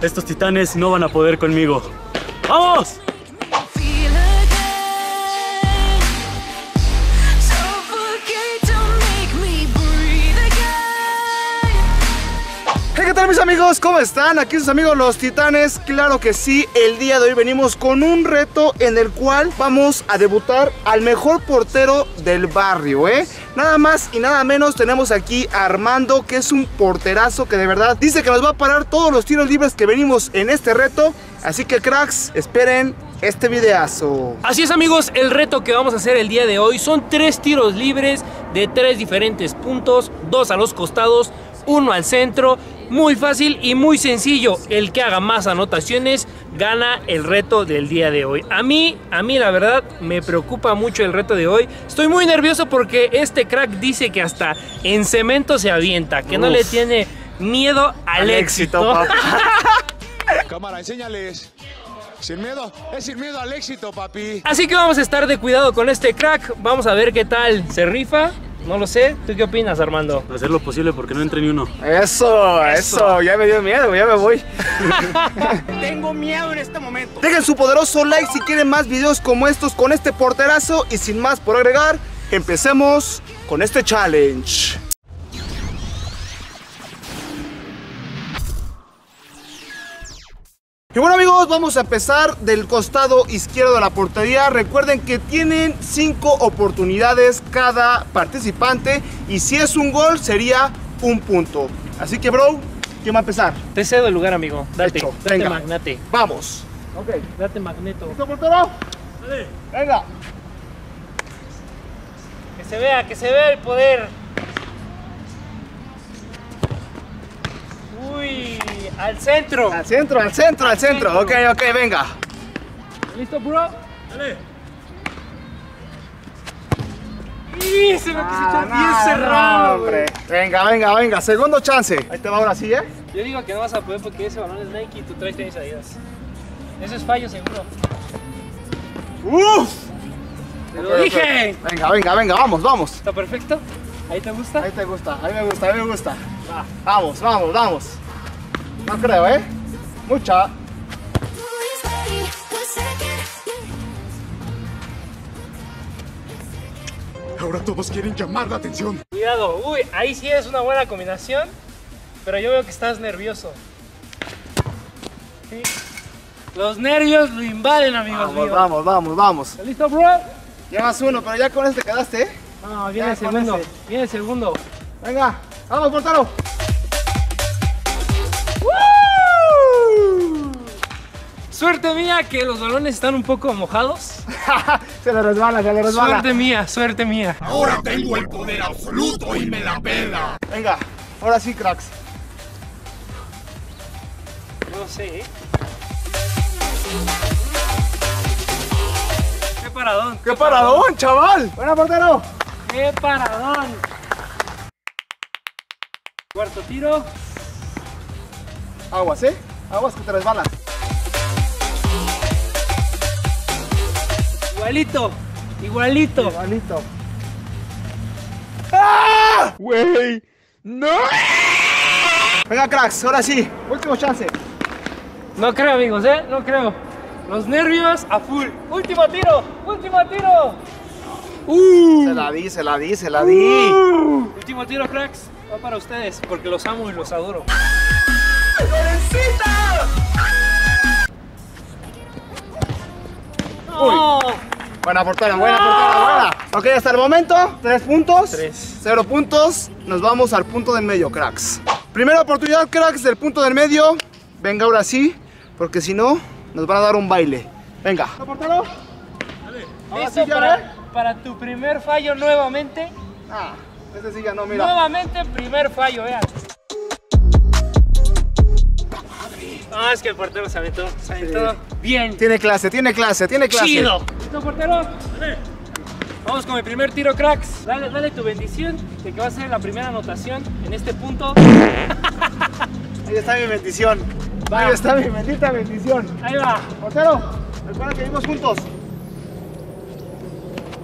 Estos titanes no van a poder conmigo. ¡Vamos! Hey, ¿qué tal mis amigos? ¿Cómo están? Aquí sus amigos los titanes. Claro que sí, el día de hoy venimos con un reto en el cual vamos a debutar al mejor portero del barrio, Nada más y nada menos tenemos aquí a Armando, que es un porterazo que de verdad dice que nos va a parar todos los tiros libres que venimos en este reto. Así que cracks, esperen este videazo. Así es amigos, el reto que vamos a hacer el día de hoy son 3 tiros libres de 3 diferentes puntos, 2 a los costados, 1 al centro. Muy fácil y muy sencillo. El que haga más anotaciones gana el reto del día de hoy. A mí la verdad me preocupa mucho el reto de hoy. Estoy muy nervioso porque este crack dice que hasta en cemento se avienta, que no le tiene miedo al éxito. Cámara, enséñales. Sin miedo, es sin miedo al éxito, papi. Así que vamos a estar de cuidado con este crack. Vamos a ver qué tal se rifa. No lo sé, ¿tú qué opinas, Armando? Hacer lo posible porque no entre ni uno. Eso, ya me dio miedo, ya me voy. Tengo miedo en este momento. Dejen su poderoso like si quieren más videos como estos con este porterazo. Y sin más por agregar, empecemos con este challenge. Y bueno amigos, vamos a empezar del costado izquierdo de la portería. Recuerden que tienen 5 oportunidades cada participante y si es un gol sería un punto. Así que bro, ¿quién va a empezar? Te cedo el lugar, amigo. Date, Hecho, date venga. magnate. Vamos. Ok. Date magneto. ¿Listo, portero? Dale. Venga. Que se vea el poder. Uy, al centro. Al centro, al centro, al centro. Ok, venga. ¿Listo, bro? Dale. ¡Y se me quedó bien No, cerrado! hombre. Venga. Segundo chance. Ahí te va ahora sí, Yo digo que no vas a poder porque ese balón es Nike y tú traes tenis Adidas. Eso es fallo seguro. ¡Uf! ¡Te lo dije! Venga, vamos. ¿Está perfecto? ¿Ahí te gusta? Ahí te gusta, ahí me gusta. Va. Vamos. No creo, Mucha. Ahora todos quieren llamar la atención. Cuidado, uy, ahí sí es una buena combinación, pero yo veo que estás nervioso. Sí. Los nervios lo invaden, amigos míos. Vamos. ¿Estás listo, bro? Llevas uno, pero ya con este quedaste, No, Ya, viene el con segundo. ese. Viene el segundo. Venga, vamos, portero. Suerte mía que los balones están un poco mojados. Se le resbala. Suerte mía. Ahora tengo el poder absoluto y me la pela. Venga, ahora sí, cracks. No sé, ¡Qué paradón! ¡Qué paradón, chaval! ¡Buena, portero! ¡Qué paradón! Cuarto tiro. Aguas, Aguas que te resbalan. Igualito. ¡Ah! Güey, no. Venga, cracks, ahora sí. Último chance. No creo, amigos, no creo. Los nervios a full. Último tiro. Se la di. Último tiro, cracks. Va para ustedes porque los amo y los adoro. No. Buena portera, buena. Ok, hasta el momento, 3 puntos. 0 puntos. Nos vamos al punto del medio, cracks. Primera oportunidad, cracks, del punto del medio. Venga, ahora sí, porque si no, nos van a dar un baile. Venga. ¿Portero? Dale. Ahora ¿Listo sí, ya, para tu primer fallo nuevamente? Ah, este sí ya no, mira. Nuevamente primer fallo, vean. No, es que el portero se aventó bien. Tiene clase. Chido. ¿Listo, portero? Dale. Vamos con el primer tiro, cracks. Dale tu bendición de que va a ser la primera anotación en este punto. Ahí está mi bendición. Va. Ahí está mi bendita bendición. Ahí va. Portero, recuerda que vivimos juntos.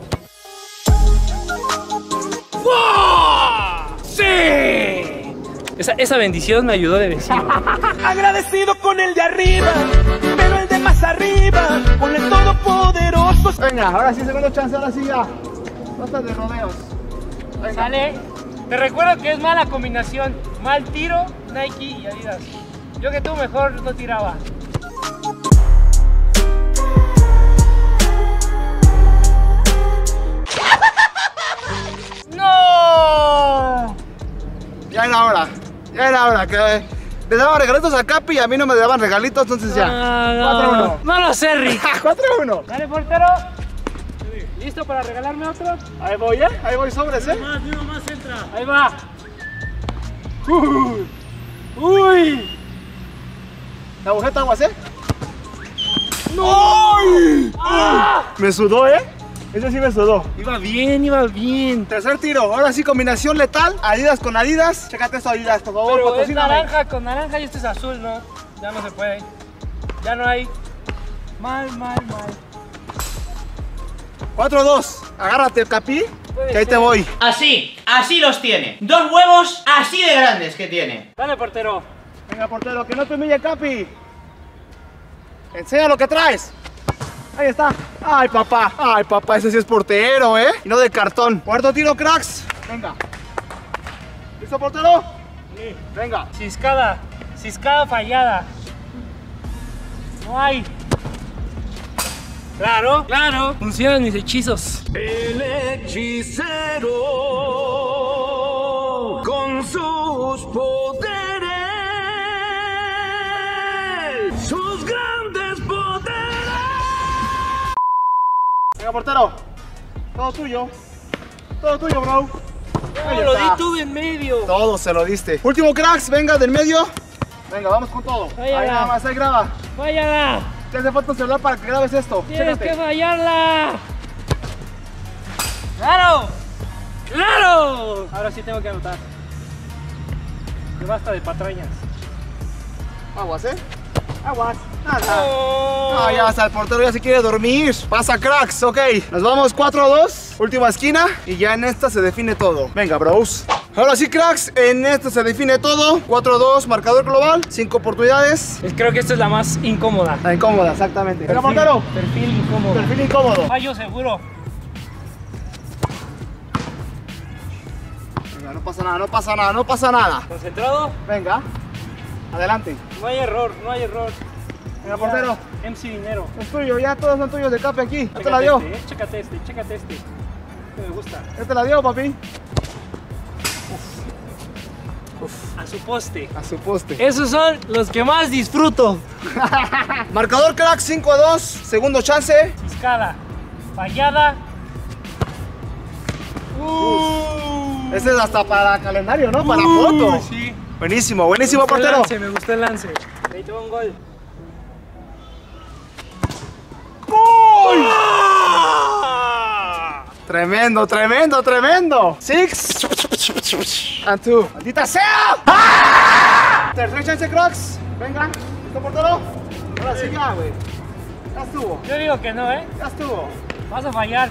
¡Wow! ¡Sí! Esa bendición me ayudó de vecino. Agradecido con el de arriba, pero el de más arriba, con el todopoderoso. Venga, ahora sí, segundo chance, ahora sí ya. Basta de rodeos. Venga. Sale. Te recuerdo que es mala combinación. Mal tiro, Nike y Adidas. Yo que tú mejor no tiraba. ¡No! Ya era hora que le daban regalitos a Capi y a mí no me daban regalitos, entonces ya. 4-1. No lo sé, Rick. 4-1. Dale, portero. ¿Listo para regalarme otro? Ahí voy, ahí voy sobres, Uno más entra. Ahí va. Uy. La agujeta aguas, ¡No! Me sudó, Ese sí me sudó. Iba bien, iba bien. Tercer tiro, ahora sí combinación letal. Adidas con Adidas. Chécate esto, Adidas, por favor, Pero es patrocíname. naranja con naranja y este es azul, ¿no? Ya no se puede. Ya no hay. Mal. 4-2. Agárrate, Capi, Puede que ahí ser. te voy. Así los tiene. 2 huevos así de grandes que tiene. Dale, portero. Venga, portero, que no te humille, Capi. Enseña lo que traes. Ahí está. Ay, papá, ese sí es portero, y no de cartón. Cuarto tiro, cracks. Venga. ¿Listo, portero? Sí. Venga. Ciscada fallada. No hay. Claro. Funcionan mis hechizos. El hechicero con sus poderes, sus grandes poderes. Venga, portero. Todo tuyo, bro. Ahí Lo está. di tú en medio. Todo se lo diste. Último, cracks, venga, del medio. Venga, vamos con todo. Váyala. Ahí nada más, ahí graba. Fállala. Te hace falta un celular para que grabes esto. Tienes Chécate. que fallarla. ¡Claro! Ahora sí tengo que anotar. Que basta de patrañas. Aguas, Aguas. Nada. Oh. No, ya hasta el portero ya se quiere dormir. Pasa, cracks, ok. Nos vamos 4-2. Última esquina. Y ya en esta se define todo. Venga, bros. Ahora sí, cracks. En esta se define todo. 4-2, marcador global. 5 oportunidades. Creo que esta es la más incómoda. Está incómoda, exactamente. Venga, portero. Perfil incómodo. Perfil incómodo. Fallo seguro. Venga, no pasa nada. Concentrado. Venga. Adelante. No hay error. Venga, portero. MC Dinero. Es tuyo, ya todos son tuyos de Capi aquí. Ya te la dio. Chécate este. Que me gusta. Ya te la dio, papi. A su poste. A su poste. Esos son los que más disfruto. Marcador, crack, 5-2. Segundo chance. Ciscada. Fallada. Ese es hasta para calendario, ¿no? Para foto. Sí. Buenísimo, portero. Me gustó el lance. Ahí tengo un gol. Tremendo. 6 and 2. ¡Maldita sea! Tercer chance, cracks. Venga. ¿Listo, portero? Ahora sí ya, güey. Ya estuvo. Yo digo que no, Ya estuvo. Vas a fallar.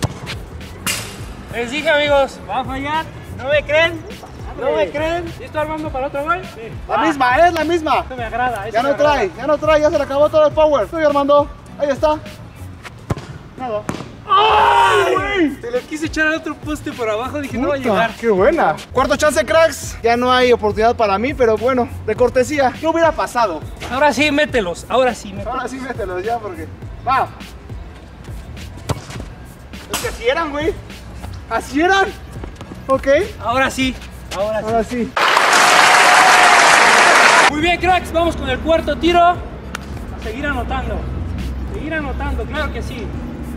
Les dije, amigos, va a fallar. ¿No me creen? ¿Listo, Armando, para otro gol? Sí. La misma, es la misma. Esto me agrada. Ya no trae, ya se le acabó todo el power. Estoy Armando. Ahí está. Nada. ¡Ay! Te lo quise echar a otro poste por abajo, dije no va a llegar. ¡Qué buena! Cuarto chance, cracks. Ya no hay oportunidad para mí, pero bueno, de cortesía. ¿Qué hubiera pasado? Ahora sí, mételos. Ahora sí mételos ya, porque... ¡Va! Es que así eran, güey. Así eran. Ok. Ahora sí. Ahora sí. Muy bien, cracks. Vamos con el cuarto tiro. A seguir anotando. Claro que sí.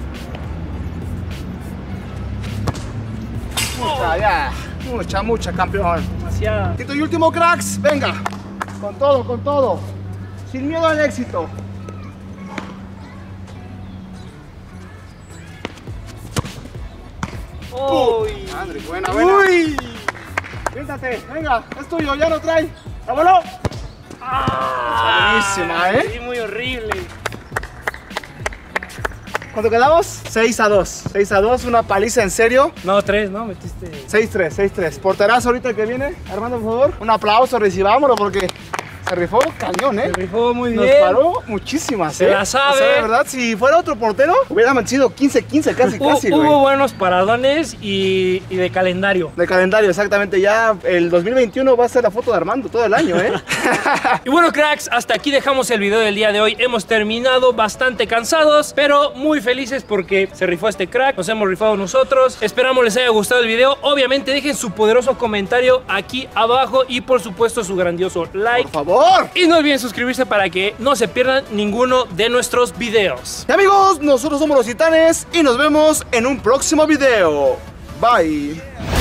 Mucha, campeón. Demasiada. Quinto y último, cracks. Venga. Con todo. Sin miedo al éxito. Uy. Madre, buena. Uy. Siéntate, venga, es tuyo, ya lo trae. ¡Vámonos! Buenísima, Sí, muy horrible. ¿Cuánto quedamos? 6-2. 6-2, una paliza en serio. No, 3, ¿no? Metiste... 6-3, 6-3. Porterazo ahorita que viene. Armando, por favor. Un aplauso, recibámoslo porque se rifó cañón, ¿eh? Se rifó muy Nos bien. paró muchísimas, Se la sabe. O sea, de verdad, si fuera otro portero, hubiéramos sido 15-15 casi, güey. Hubo buenos paradones y de calendario. De calendario, exactamente. Ya el 2021 va a ser la foto de Armando todo el año, ¿eh? Y bueno, cracks, hasta aquí dejamos el video del día de hoy. Hemos terminado bastante cansados, pero muy felices porque se rifó este crack. Nos hemos rifado nosotros. Esperamos les haya gustado el video. Obviamente dejen su poderoso comentario aquí abajo y por supuesto su grandioso like. Por favor. Y no olviden suscribirse para que no se pierdan ninguno de nuestros videos. Y amigos, nosotros somos los Titanes y nos vemos en un próximo video. Bye.